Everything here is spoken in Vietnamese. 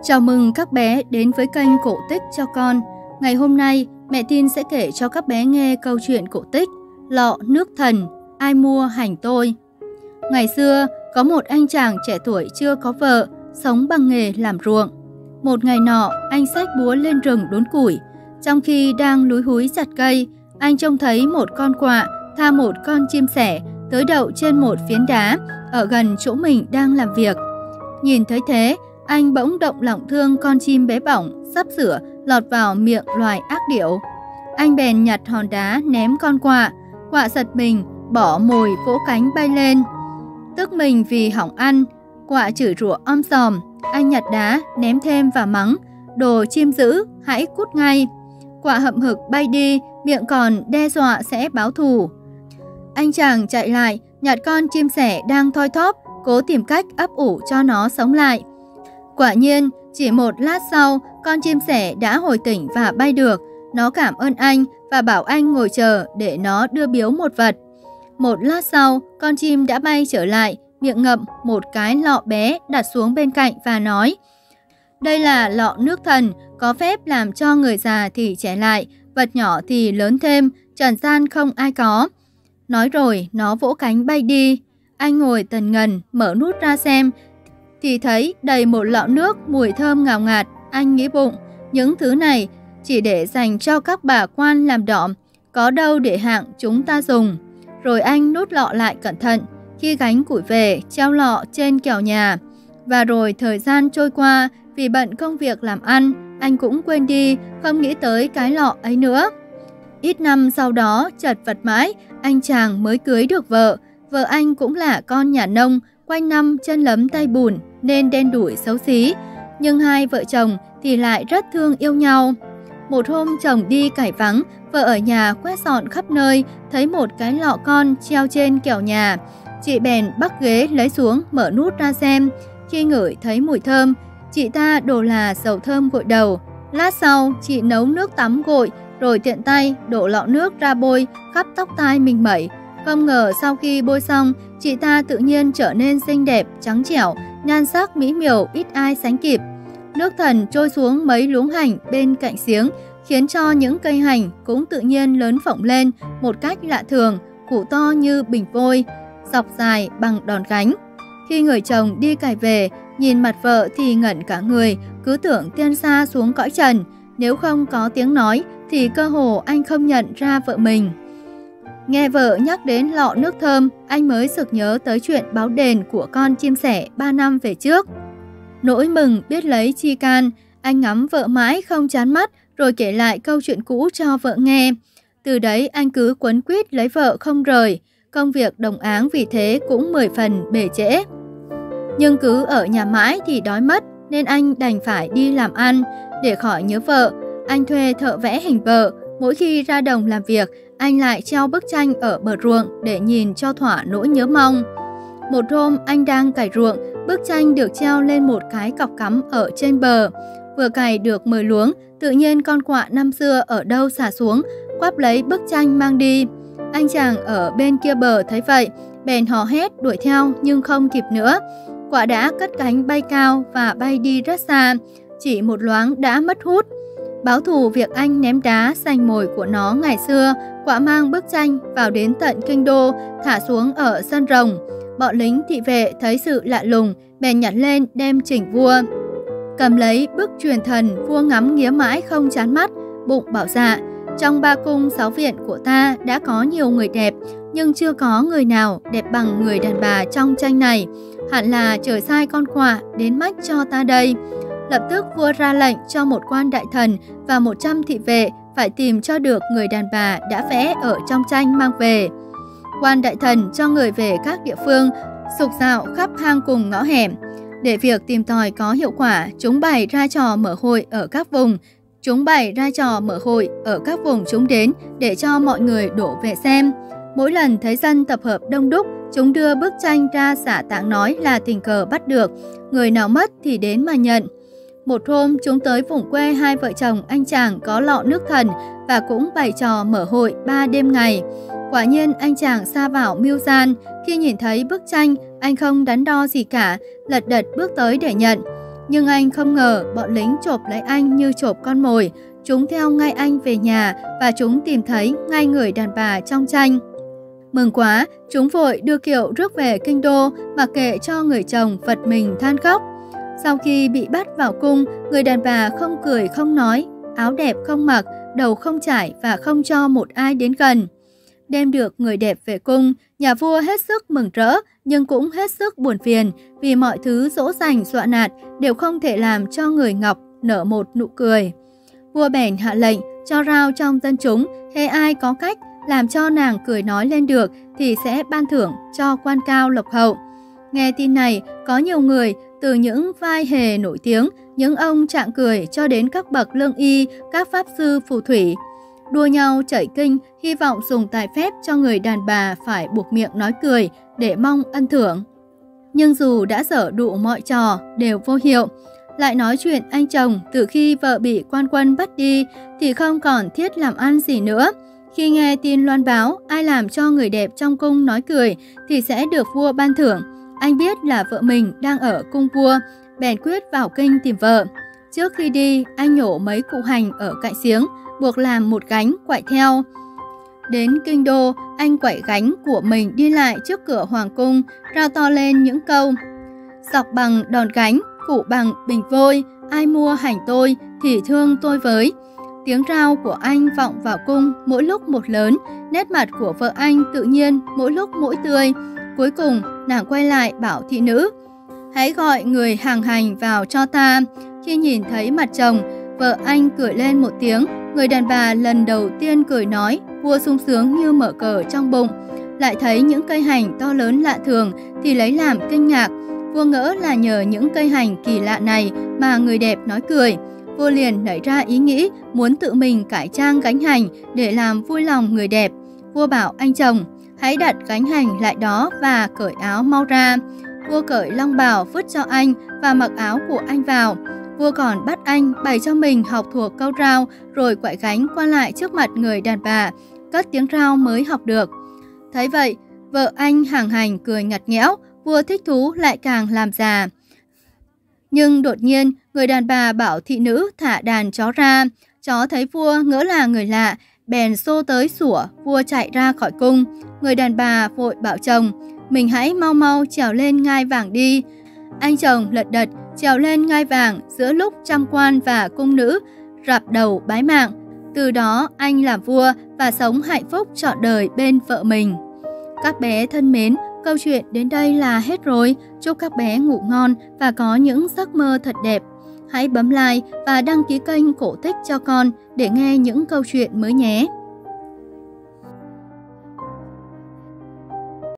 Chào mừng các bé đến với kênh Cổ Tích cho con. Ngày hôm nay, mẹ Tin sẽ kể cho các bé nghe câu chuyện cổ tích Lọ Nước Thần, ai mua hành tôi. Ngày xưa, có một anh chàng trẻ tuổi chưa có vợ, sống bằng nghề làm ruộng. Một ngày nọ, anh xách búa lên rừng đốn củi. Trong khi đang lúi húi chặt cây, anh trông thấy một con quạ tha một con chim sẻ tới đậu trên một phiến đá ở gần chỗ mình đang làm việc. Nhìn thấy thế, anh bỗng động lòng thương con chim bé bỏng sắp sửa lọt vào miệng loài ác điểu. Anh bèn nhặt hòn đá ném con quạ. Quạ giật mình, bỏ mồi vỗ cánh bay lên. Tức mình vì hỏng ăn, quạ chửi rủa om sòm. Anh nhặt đá ném thêm và mắng: "Đồ chim dữ, hãy cút ngay!" Quạ hậm hực bay đi, miệng còn đe dọa sẽ báo thù. Anh chàng chạy lại, nhặt con chim sẻ đang thoi thóp, cố tìm cách ấp ủ cho nó sống lại. Quả nhiên, chỉ một lát sau, con chim sẻ đã hồi tỉnh và bay được. Nó cảm ơn anh và bảo anh ngồi chờ để nó đưa biếu một vật. Một lát sau, con chim đã bay trở lại, miệng ngậm một cái lọ bé đặt xuống bên cạnh và nói: "Đây là lọ nước thần, có phép làm cho người già thì trẻ lại, vật nhỏ thì lớn thêm, trần gian không ai có." Nói rồi, nó vỗ cánh bay đi. Anh ngồi tần ngần, mở nút ra xem, thì thấy đầy một lọ nước mùi thơm ngào ngạt. Anh nghĩ bụng, những thứ này chỉ để dành cho các bà quan làm đỏm, có đâu để hạng chúng ta dùng. Rồi anh nút lọ lại cẩn thận. Khi gánh củi về, treo lọ trên kèo nhà. Và rồi thời gian trôi qua, vì bận công việc làm ăn, anh cũng quên đi, không nghĩ tới cái lọ ấy nữa. Ít năm sau đó, chật vật mãi, anh chàng mới cưới được vợ. Vợ anh cũng là con nhà nông, quanh năm chân lấm tay bùn nên đen đủi xấu xí. Nhưng hai vợ chồng thì lại rất thương yêu nhau. Một hôm chồng đi cải vắng, vợ ở nhà quét dọn khắp nơi, thấy một cái lọ con treo trên kèo nhà. Chị bèn bắt ghế lấy xuống, mở nút ra xem. Khi ngửi thấy mùi thơm, chị ta đổ là dầu thơm gội đầu. Lát sau, chị nấu nước tắm gội, rồi tiện tay đổ lọ nước ra bôi khắp tóc tai mình mẩy. Không ngờ sau khi bôi xong, chị ta tự nhiên trở nên xinh đẹp, trắng trẻo, nhan sắc mỹ miều ít ai sánh kịp. Nước thần trôi xuống mấy luống hành bên cạnh giếng, khiến cho những cây hành cũng tự nhiên lớn phộng lên một cách lạ thường, củ to như bình vôi, dọc dài bằng đòn gánh. Khi người chồng đi cày về, nhìn mặt vợ thì ngẩn cả người, cứ tưởng tiên sa xuống cõi trần. Nếu không có tiếng nói thì cơ hồ anh không nhận ra vợ mình. Nghe vợ nhắc đến lọ nước thơm, anh mới sực nhớ tới chuyện báo đền của con chim sẻ 3 năm về trước. Nỗi mừng biết lấy chi can, anh ngắm vợ mãi không chán mắt, rồi kể lại câu chuyện cũ cho vợ nghe. Từ đấy anh cứ quấn quýt lấy vợ không rời, công việc đồng áng vì thế cũng 10 phần bể trễ. Nhưng cứ ở nhà mãi thì đói mất, nên anh đành phải đi làm ăn. Để khỏi nhớ vợ, anh thuê thợ vẽ hình vợ. Mỗi khi ra đồng làm việc, anh lại treo bức tranh ở bờ ruộng để nhìn cho thỏa nỗi nhớ mong. Một hôm anh đang cày ruộng, bức tranh được treo lên một cái cọc cắm ở trên bờ. Vừa cày được 10 luống, tự nhiên con quạ năm xưa ở đâu xả xuống, quắp lấy bức tranh mang đi. Anh chàng ở bên kia bờ thấy vậy, bèn hò hét đuổi theo nhưng không kịp nữa. Quạ đã cất cánh bay cao và bay đi rất xa, chỉ một loáng đã mất hút. Báo thù việc anh ném đá giành mồi của nó ngày xưa, quạ mang bức tranh vào đến tận kinh đô, thả xuống ở sân rồng. Bọn lính thị vệ thấy sự lạ lùng, bèn nhặt lên đem chỉnh vua. Cầm lấy bức truyền thần, vua ngắm nghía mãi không chán mắt, bụng bảo dạ: "Trong 3 cung 6 viện của ta đã có nhiều người đẹp, nhưng chưa có người nào đẹp bằng người đàn bà trong tranh này. Hẳn là trời sai con quạ đến mách cho ta đây." Lập tức vua ra lệnh cho một quan đại thần và 100 thị vệ phải tìm cho được người đàn bà đã vẽ ở trong tranh mang về. Quan đại thần cho người về các địa phương, sục dạo khắp hang cùng ngõ hẻm. Để việc tìm tòi có hiệu quả, chúng bày ra trò mở hội ở các vùng chúng đến để cho mọi người đổ về xem. Mỗi lần thấy dân tập hợp đông đúc, chúng đưa bức tranh ra xả táng nói là tình cờ bắt được, người nào mất thì đến mà nhận. Một hôm, chúng tới vùng quê hai vợ chồng anh chàng có lọ nước thần và cũng bày trò mở hội 3 đêm ngày. Quả nhiên anh chàng sa vào mưu gian. Khi nhìn thấy bức tranh, anh không đắn đo gì cả, lật đật bước tới để nhận. Nhưng anh không ngờ bọn lính chộp lấy anh như chộp con mồi. Chúng theo ngay anh về nhà và chúng tìm thấy ngay người đàn bà trong tranh. Mừng quá, chúng vội đưa kiệu rước về kinh đô, mặc kệ cho người chồng vật mình than khóc. Sau khi bị bắt vào cung, người đàn bà không cười không nói, áo đẹp không mặc, đầu không trải và không cho một ai đến gần. Đem được người đẹp về cung, nhà vua hết sức mừng rỡ nhưng cũng hết sức buồn phiền vì mọi thứ dỗ dành dọa nạt đều không thể làm cho người ngọc nở một nụ cười. Vua bèn hạ lệnh cho rao trong dân chúng, hễ ai có cách làm cho nàng cười nói lên được thì sẽ ban thưởng cho quan cao lộc hậu. Nghe tin này, có nhiều người từ những vai hề nổi tiếng, những ông trạng cười cho đến các bậc lương y, các pháp sư phù thủy, đua nhau chảy kinh, hy vọng dùng tài phép cho người đàn bà phải buộc miệng nói cười để mong ân thưởng. Nhưng dù đã dở đủ mọi trò đều vô hiệu. Lại nói chuyện anh chồng từ khi vợ bị quan quân bắt đi thì không còn thiết làm ăn gì nữa. Khi nghe tin loan báo ai làm cho người đẹp trong cung nói cười thì sẽ được vua ban thưởng. Anh biết là vợ mình đang ở cung vua, bèn quyết vào kinh tìm vợ. Trước khi đi, anh nhổ mấy củ hành ở cạnh giếng, buộc làm một gánh quậy theo. Đến kinh đô, anh quậy gánh của mình đi lại trước cửa hoàng cung, rao to lên những câu: dọc bằng đòn gánh, cụ bằng bình vôi, ai mua hành tôi thì thương tôi với. Tiếng rao của anh vọng vào cung mỗi lúc một lớn, nét mặt của vợ anh tự nhiên mỗi lúc mỗi tươi. Cuối cùng, nàng quay lại bảo thị nữ: hãy gọi người hàng hành vào cho ta. Khi nhìn thấy mặt chồng, vợ anh cười lên một tiếng. Người đàn bà lần đầu tiên cười nói, vua sung sướng như mở cờ trong bụng. Lại thấy những cây hành to lớn lạ thường thì lấy làm kinh ngạc. Vua ngỡ là nhờ những cây hành kỳ lạ này mà người đẹp nói cười. Vua liền nảy ra ý nghĩ muốn tự mình cải trang gánh hành để làm vui lòng người đẹp. Vua bảo anh chồng: hãy đặt gánh hành lại đó và cởi áo mau ra. Vua cởi long bào vứt cho anh và mặc áo của anh vào. Vua còn bắt anh bày cho mình học thuộc câu rao rồi quậy gánh qua lại trước mặt người đàn bà, cất tiếng rao mới học được. Thấy vậy, vợ anh hàng hành cười ngặt nghẽo, vua thích thú lại càng làm già. Nhưng đột nhiên, người đàn bà bảo thị nữ thả đàn chó ra. Chó thấy vua ngỡ là người lạ, bèn xô tới sủa, vua chạy ra khỏi cung. Người đàn bà vội bảo chồng: mình hãy mau mau trèo lên ngai vàng đi. Anh chồng lật đật trèo lên ngai vàng giữa lúc trăm quan và cung nữ rạp đầu bái mạng. Từ đó anh làm vua và sống hạnh phúc trọn đời bên vợ mình. Các bé thân mến, câu chuyện đến đây là hết rồi. Chúc các bé ngủ ngon và có những giấc mơ thật đẹp. Hãy bấm like và đăng ký kênh Cổ Tích cho con để nghe những câu chuyện mới nhé.